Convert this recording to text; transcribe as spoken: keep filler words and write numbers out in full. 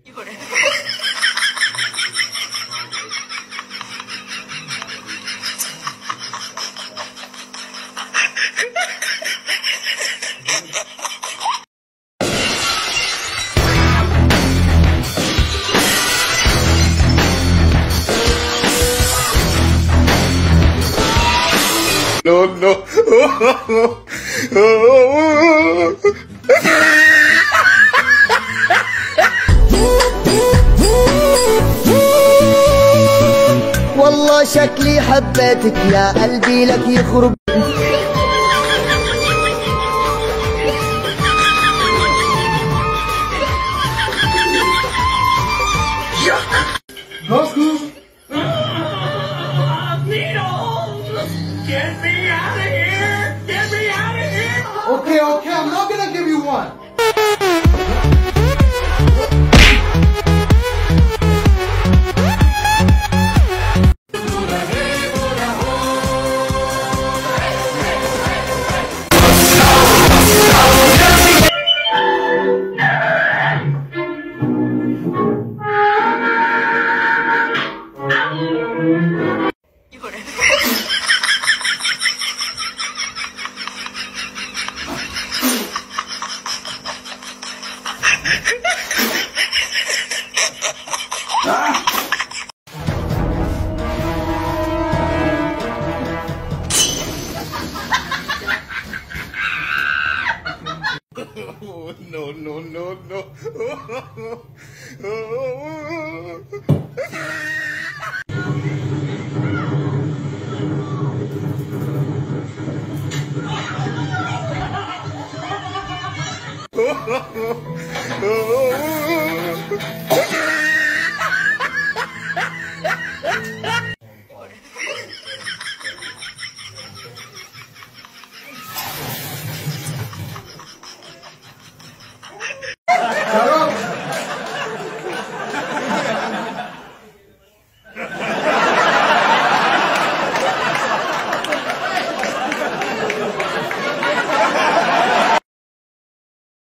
No, no. والله شكلي حبيتك يا قلبي لك يخرب. No, Scoob. Get me out of here! Get me out of here! Okay, okay, I'm not gonna give you one. Oh, no, no, no, no. Oh,